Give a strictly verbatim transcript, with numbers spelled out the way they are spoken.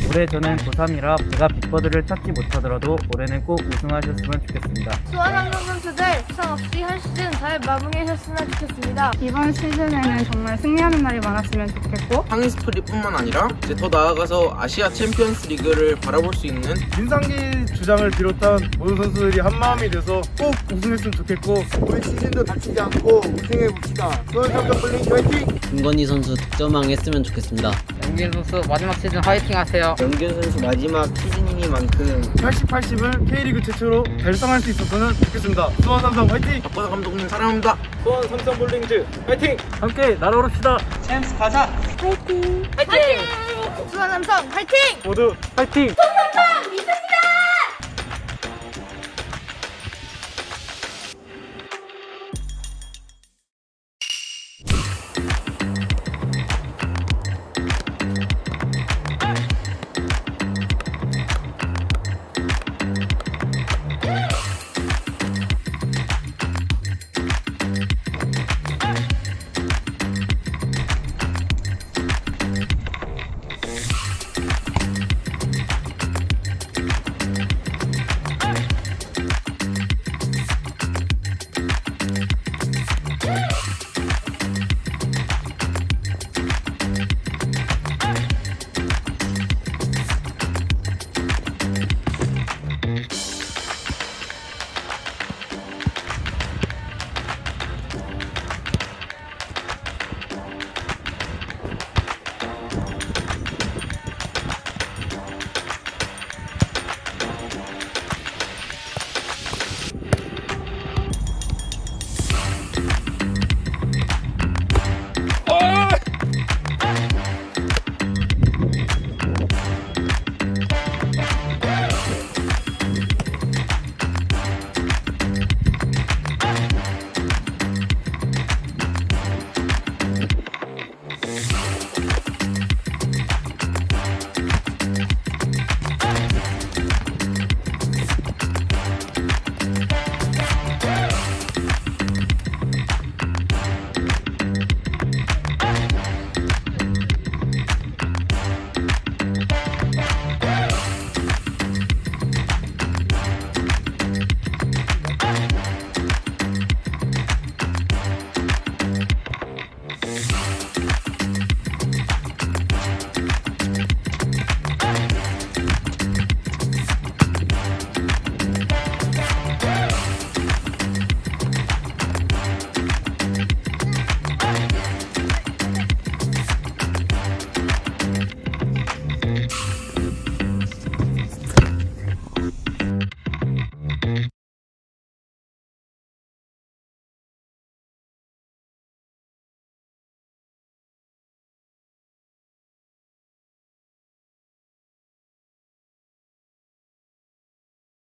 올해 저는 고삼이라 제가 빅버드를 찾지 못하더라도 올해는 꼭 우승하셨으면 좋겠습니다. 수원 삼성 선수들 부상 없이 한 시즌 잘 마무리하셨으면 좋겠습니다. 이번 시즌에는 정말 승리하는 날이 많았으면 좋겠고 상위스토리뿐만 아니라 이제 더 나아가서 아시아 챔피언스 리그를 바라볼 수 있는 민상기 주장을 비롯한 모든 선수들이 한마음이 돼서 꼭 우승했으면 좋겠고 우리 시즌도 다치지 않고 우승해봅시다. 수원 삼성 블링 화이팅! 김건희 선수 득점왕 했으면 좋겠습니다. 영균 선수 마지막 시즌 화이팅 하세요. 영균 선수 마지막 시즌이니만큼 팔십, 팔십을 K리그 최초로 달성할 수 있었으면 좋겠습니다. 수원 삼성 화이팅! 박보다 감독님 사랑합니다. 수원 삼성 볼링즈 화이팅! 함께 날아오릅시다. 화이팅! 화이팅! 수원 삼성 화이팅! 모두 화이팅! 수원 삼성